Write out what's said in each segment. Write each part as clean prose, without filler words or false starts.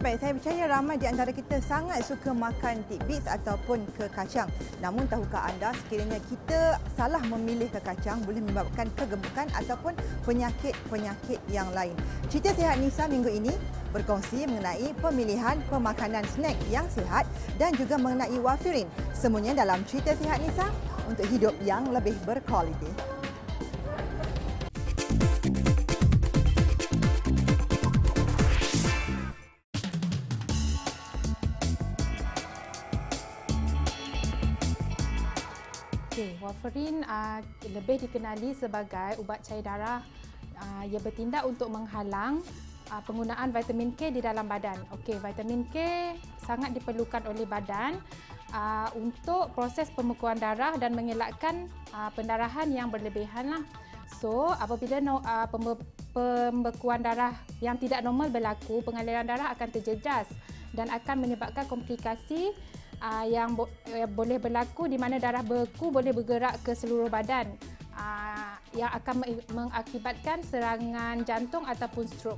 Baik, saya percaya ramai di antara kita sangat suka makan tidbits ataupun ke kacang. Namun tahukah anda sekiranya kita salah memilih ke kacang boleh menyebabkan kegemukan ataupun penyakit-penyakit yang lain. Cerita Sihat Nisa minggu ini berkongsi mengenai pemilihan pemakanan snack yang sihat dan juga mengenai warfarin. Semuanya dalam Cerita Sihat Nisa untuk hidup yang lebih berkualiti. Warfarin lebih dikenali sebagai ubat cair darah. Ia bertindak untuk menghalang penggunaan vitamin K di dalam badan. Vitamin K sangat diperlukan oleh badan untuk proses pembekuan darah dan mengelakkan pendarahan yang berlebihan. So, apabila pembekuan darah yang tidak normal berlaku, pengaliran darah akan terjejas dan akan menyebabkan komplikasi yang boleh berlaku di mana darah beku boleh bergerak ke seluruh badan yang akan mengakibatkan serangan jantung ataupun stroke.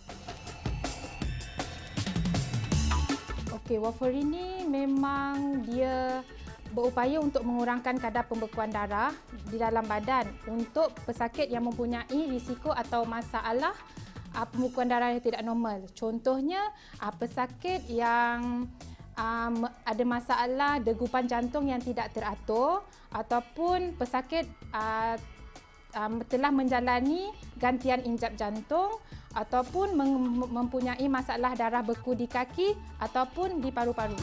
Warfarin ini memang dia berupaya untuk mengurangkan kadar pembekuan darah di dalam badan untuk pesakit yang mempunyai risiko atau masalah pembekuan darah yang tidak normal. Contohnya pesakit yang ada masalah degupan jantung yang tidak teratur ataupun pesakit telah menjalani gantian injap jantung ataupun mempunyai masalah darah beku di kaki ataupun di paru-paru.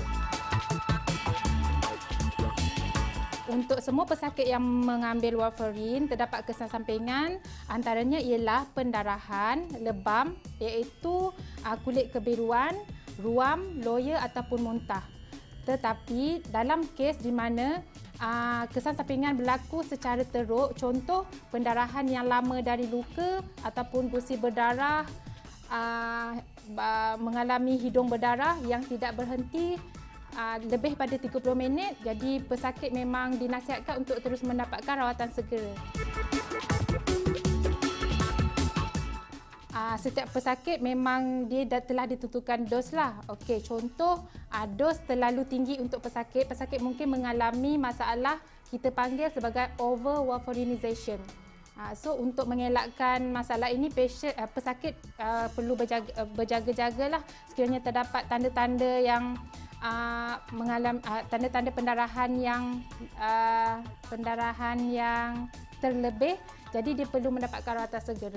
Untuk semua pesakit yang mengambil warfarin, terdapat kesan sampingan antaranya ialah pendarahan, lebam iaitu kulit kebiruan, ruam, loya ataupun muntah. Tetapi dalam kes di mana kesan sampingan berlaku secara teruk, contoh pendarahan yang lama dari luka ataupun gusi berdarah, mengalami hidung berdarah yang tidak berhenti lebih pada 30 minit, jadi pesakit memang dinasihatkan untuk terus mendapatkan rawatan segera. Setiap pesakit memang dia telah ditentukan dos lah. Contoh dos terlalu tinggi untuk pesakit mungkin mengalami masalah kita panggil sebagai over warfarinization. So untuk mengelakkan masalah ini pesakit perlu berjaga-jagalah sekiranya terdapat tanda-tanda yang mengalami tanda-tanda pendarahan yang terlebih, jadi dia perlu mendapatkan rawatan segera.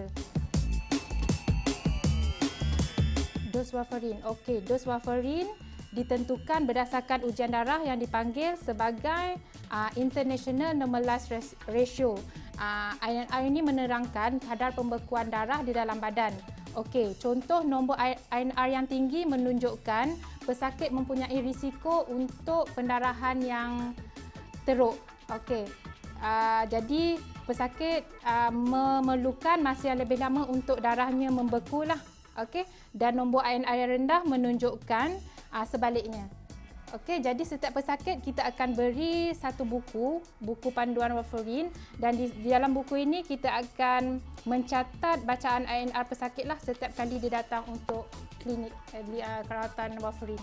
Dos warfarin. Dos warfarin ditentukan berdasarkan ujian darah yang dipanggil sebagai International Normalized Ratio. INR ini menerangkan kadar pembekuan darah di dalam badan. Contoh nombor INR yang tinggi menunjukkan pesakit mempunyai risiko untuk pendarahan yang teruk. Jadi pesakit memerlukan masa yang lebih lama untuk darahnya membeku lah. Dan nombor INR yang rendah menunjukkan sebaliknya. Jadi setiap pesakit kita akan beri satu buku panduan warfarin, dan di dalam buku ini kita akan mencatat bacaan INR pesakit lah setiap kali dia datang untuk klinik rawatan warfarin.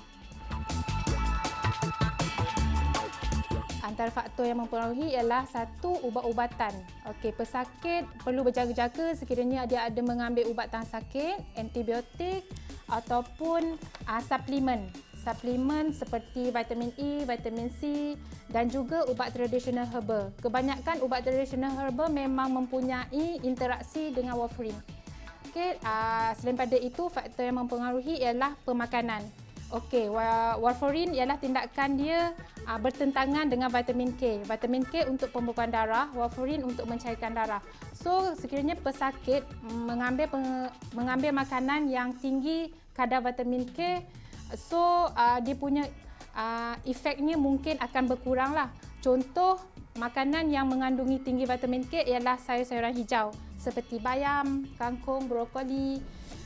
Antara faktor yang mempengaruhi ialah satu, ubat-ubatan. Pesakit perlu berjaga-jaga sekiranya dia ada mengambil ubat tahan sakit, antibiotik ataupun suplemen. Suplemen seperti vitamin E, vitamin C dan juga ubat tradisional herbal. Kebanyakan ubat tradisional herbal memang mempunyai interaksi dengan warfarin. Selain pada itu, faktor yang mempengaruhi ialah pemakanan. Warfarin ialah tindakan dia bertentangan dengan vitamin K. Vitamin K untuk pembekuan darah, warfarin untuk mencairkan darah. So, sekiranya pesakit mengambil makanan yang tinggi kadar vitamin K, so dia punya efeknya mungkin akan berkurang lah. Contoh makanan yang mengandungi tinggi vitamin K ialah sayur-sayuran hijau seperti bayam, kangkung, brokoli.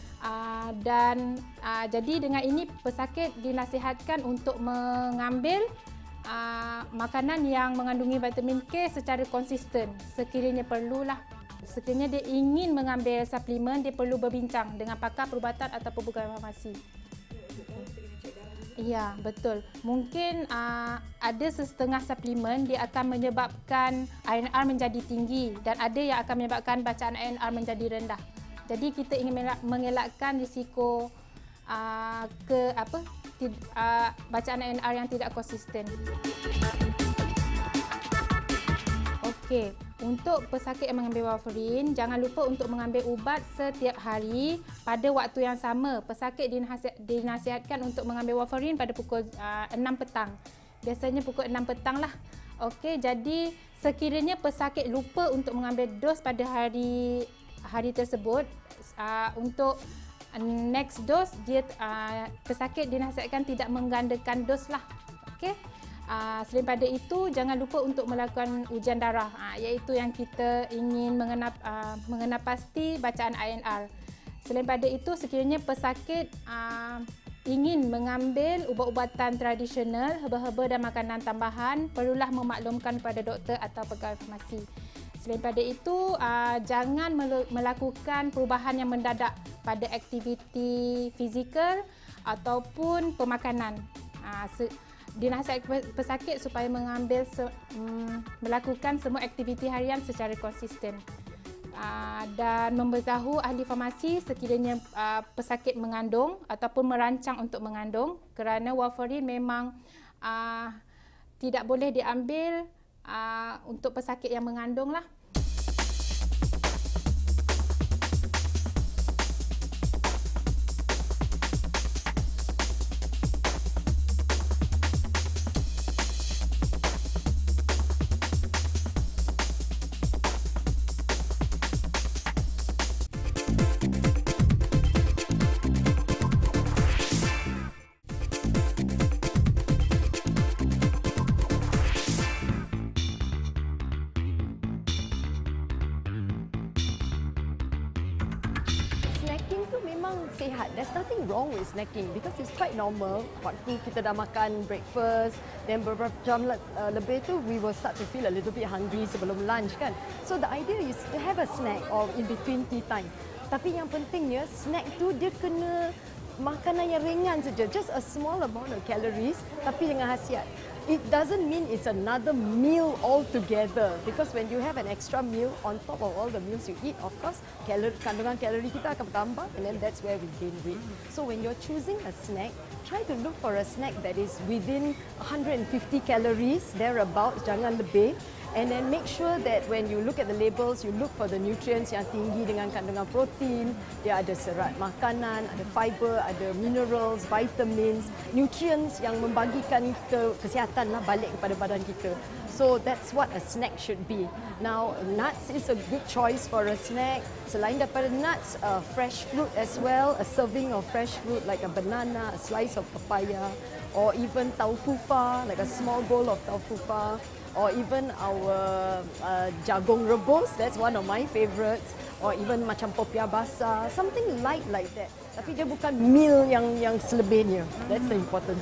Jadi dengan ini pesakit dinasihatkan untuk mengambil makanan yang mengandungi vitamin K secara konsisten sekiranya perlulah. Sekiranya dia ingin mengambil suplemen, dia perlu berbincang dengan pakar perubatan ataupun pegawai farmasi. Ya, betul. Mungkin ada setengah suplemen dia akan menyebabkan INR menjadi tinggi dan ada yang akan menyebabkan bacaan INR menjadi rendah. Jadi kita ingin mengelakkan risiko bacaan INR yang tidak konsisten. Okey, untuk pesakit yang mengambil warfarin, jangan lupa untuk mengambil ubat setiap hari pada waktu yang sama. Pesakit dinasihatkan untuk mengambil warfarin pada pukul 6 petang. Biasanya pukul 6 petang lah. Okey, jadi sekiranya pesakit lupa untuk mengambil dos pada hari tersebut, untuk next dos pesakit dinasihatkan tidak menggandakan dos lah. Okey. Selain pada itu, jangan lupa untuk melakukan ujian darah, iaitu yang kita ingin mengenal pasti bacaan INR. Selain pada itu, sekiranya pesakit ingin mengambil ubat-ubatan tradisional, herba-herba dan makanan tambahan, perlulah memaklumkan kepada doktor atau pegawai farmasi. Selain pada itu, jangan melakukan perubahan yang mendadak pada aktiviti fizikal ataupun pemakanan. Dinasihatkan pesakit supaya melakukan semua aktiviti harian secara konsisten. Dan memberitahu ahli farmasi sekiranya pesakit mengandung ataupun merancang untuk mengandung, kerana warfarin memang tidak boleh diambil untuk pesakit yang mengandung lah. Snacking tu memang sihat. There's nothing wrong with snacking because it's quite normal. Waktu kita dah makan breakfast, then beberapa jam lebih tu we will start to feel a little bit hungry sebelum lunch kan. So the idea is to have a snack or in between tea time. Tapi yang pentingnya snack tu dia kena makanan yang ringan saja, just a small amount of calories tapi dengan khasiat. It doesn't mean it's another meal altogether because when you have an extra meal on top of all the meals you eat, of course, kandungan kalori kita akan bertambah and then that's where we gain weight. So when you're choosing a snack, try to look for a snack that is within 150 calories, thereabouts, jangan lebih. And then make sure that when you look at the labels, you look for the nutrients yang tinggi dengan kandungan protein. Dia ada serat makanan, ada fiber, ada minerals, vitamins, nutrients yang membagikan kesihatan lah balik kepada badan kita. So that's what a snack should be. Now, nuts is a good choice for a snack. Selain daripada nuts, fresh fruit as well. A serving of fresh fruit like a banana, a slice of papaya, or even taufufa, like a small bowl of taufufa. Or even our jagung rebus, that's one of my favourites. Or even macam popiah basah, something light like that. Tapi dia bukan meal yang selebihnya. That's the important.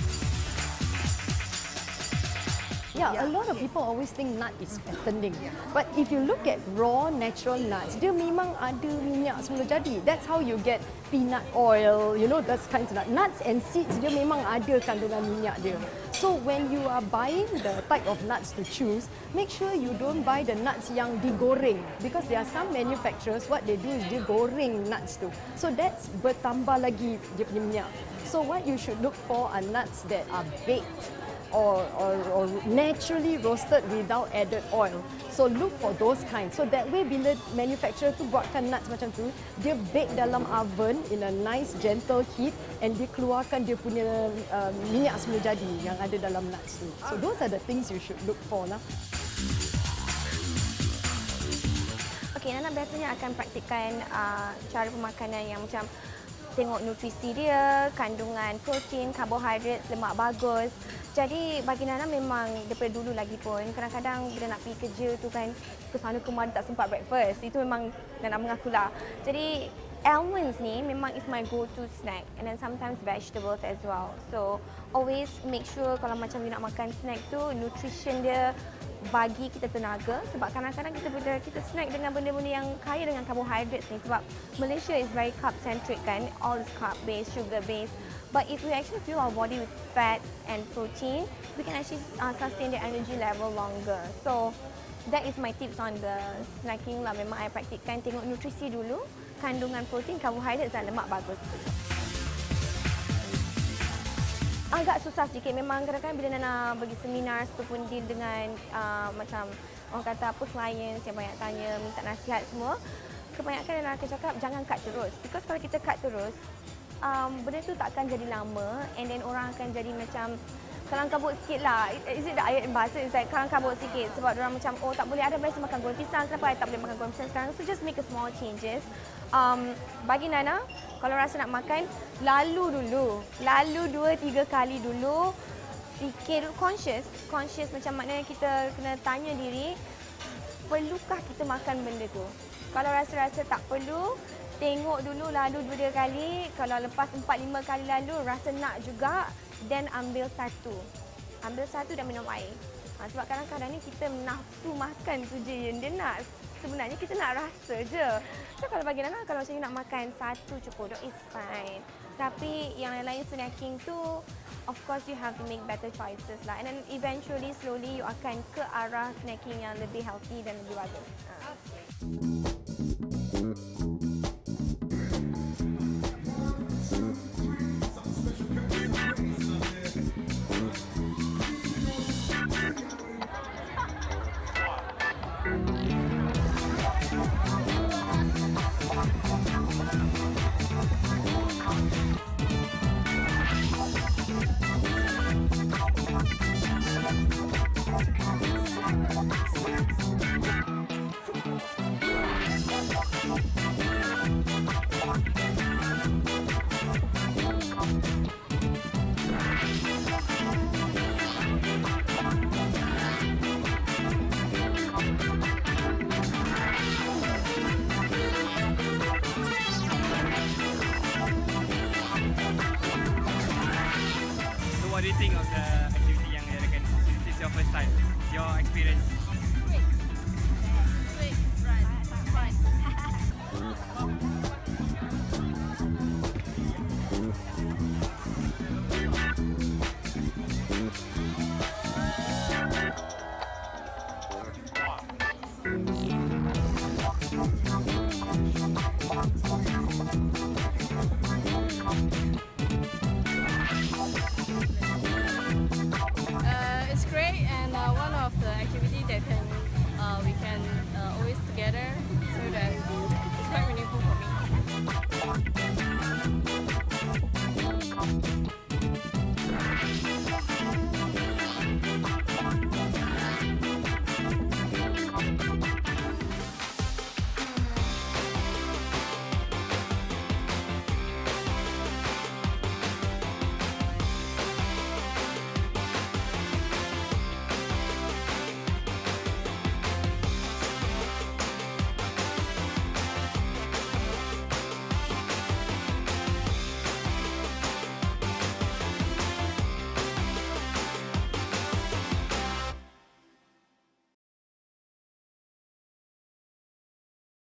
Yeah, a lot of people always think nut is fattening. But if you look at raw natural nuts, dia memang ada minyak semula jadi. That's how you get peanut oil, you know, those kinds of nuts. Nuts and seeds, dia memang ada kandungan minyak dia. So when you are buying the type of nuts to choose, make sure you don't buy the nuts yang digoreng because there are some manufacturers what they do is dia goreng nuts tu. So that's bertambah lagi dia punya minyak. So what you should look for are nuts that are baked or naturally roasted without added oil. So look for those kinds. So that way bila manufacturer tu buatkan nuts macam tu, dia bake dalam oven in a nice gentle heat and dia keluarkan dia punya minyak semula jadi yang ada dalam nuts tu. So those are the things you should look for lah. Okay, Nana biasanya akan praktikkan cara pemakanan yang macam tengok nutrisi dia, kandungan protein, karbohidrat, lemak bagus. Jadi bagi Nana memang daripada dulu lagi pun kadang-kadang bila nak pergi kerja tu kan ke sana kemari tak sempat breakfast. Itu memang Nana mengakulah. Jadi almonds ni memang is my go-to snack and then sometimes vegetables as well. So always make sure kalau macam you nak makan snack tu nutrition dia bagi kita tenaga sebab kadang-kadang kita snack dengan benda-benda yang kaya dengan carbohydrates ni sebab Malaysia is very carb centric kan, all is carb based, sugar based. But if we actually fuel our body with fats and protein, we can actually sustain the energy level longer. So that is my tips on the snacking lah. Memang I praktikkan, tengok nutrisi dulu, kandungan protein, karbohidrat dan lemak bagus. Agak susah sedikit. Memang kadang-kadang bila Nana pergi seminar ataupun deal dengan macam orang kata apa clients yang banyak tanya, minta nasihat semua, kebanyakan Nana akan cakap jangan cut terus. Because kalau kita cut terus, benda tu tak akan jadi lama and then orang akan jadi macam kalang kabut sikit lah. Is it the ayat bahasa? It's like kalang kabut sikit sebab orang macam oh tak boleh, ada biasa makan goreng pisang, kenapa I tak boleh makan goreng pisang sekarang? So just make a small changes. Bagi Nana, kalau rasa nak makan, lalu 2-3 kali dulu, fikir conscious macam maknanya kita kena tanya diri, perlukah kita makan benda tu? Kalau rasa tak perlu, tengok dulu, lalu 2 kali. Kalau lepas 4-5 kali lalu, rasa nak juga, then ambil satu dan minum air. Sebab kadang-kadang ni kita nafsu makan tu je yang dia nak. Sebenarnya kita nak rasa je. So kalau bagi Nana, kalau saya nak makan satu cukup, that is fine. Tapi yang lain snacking tu, of course you have to make better choices lah. And then eventually, slowly you akan ke arah snacking yang lebih healthy dan lebih bagus. What do you think of the activity yang diadakan? Since it's your first time, your experience?